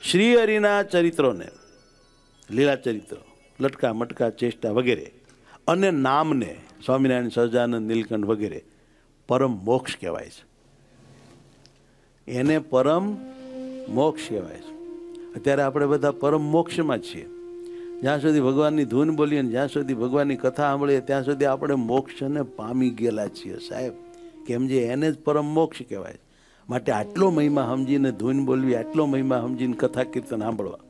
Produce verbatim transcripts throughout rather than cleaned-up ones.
શ્રી હરિના ચરિત્રોને, લીલા ચરિત્રો, લટકા મટકા ચેષ્ટા વગેરે અને નામને, સ્વામિનારાયણ, સહજાનંદ, નીલકંઠ વગેરે પરમ મોક્ષ કહેવાય છે. એને પરમ મોક્ષ કહેવાય છે. અત્યારે આપણે બધા પરમ મોક્ષમાં છીએ. જ્યાં સુધી ભગવાનની ધૂન બોલીએ ને જ્યાં સુધી ભગવાનની કથા સાંભળીએ ત્યાં સુધી આપણે મોક્ષને પામી ગયેલા છીએ સાહેબ. કેમ જે એને જ પરમ મોક્ષ કહેવાય. માટે આટલો મહિમા સમજીને ધૂન બોલવી, આટલો મહિમા સમજીને કથા કીર્તન સાંભળવા,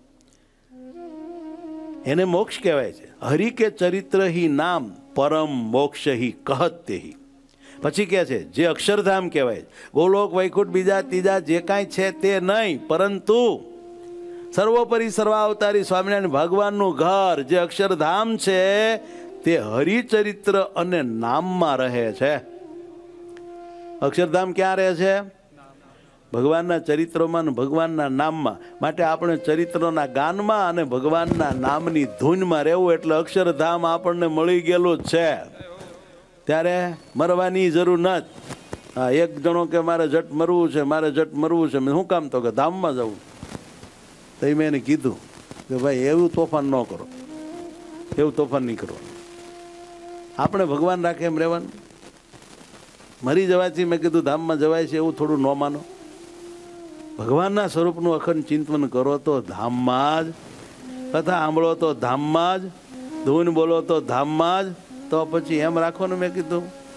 એને મોક્ષ કહેવાય છે. હરિ કે ચરિત્ર હિ નામ પરમ મોક્ષ હિ કહત તે હિ. પછી કે છે જે અક્ષરધામ કહેવાય, ગોલોક વૈકુંઠ બીજા ત્રીજા જે કાંઈ છે તે નહીં, પરંતુ સર્વોપરી સર્વાવતારી સ્વામિનારાયણ ભગવાનનું ઘર જે અક્ષરધામ છે તે હરિચરિત્ર અને નામમાં રહે છે. અક્ષરધામ ક્યાં રહે છે? ભગવાનના ચરિત્રોમાં અને ભગવાનના નામમાં. માટે આપણે ચરિત્રોના ગાનમાં અને ભગવાનના નામની ધૂનમાં રહેવું એટલે અક્ષરધામ આપણને મળી ગયેલું જ છે. ત્યારે મરવાની જરૂર નથી. હા, એક જણો કે મારે જટ મરવું છે, મારે જટ મરવું છે, મેં શું કામ? તો કે ધામમાં જવું. તો મેં એને કીધું કે ભાઈ એવું તોફાન ન કરો, એવું તોફાન નહીં કરો. આપણે ભગવાન રાખે એમ રહેવાનું. મરી જવાથી મેં કીધું ધામમાં જવાય છે એવું થોડું ન માનો. ભગવાનના સ્વરૂપનું અખંડ ચિંતન કરો તો ધામમાં જ, કથા સાંભળો તો ધામમાં જ, ધૂન બોલો તો ધામમાં જ. તો પછી એમ રાખવાનું મેં કીધું.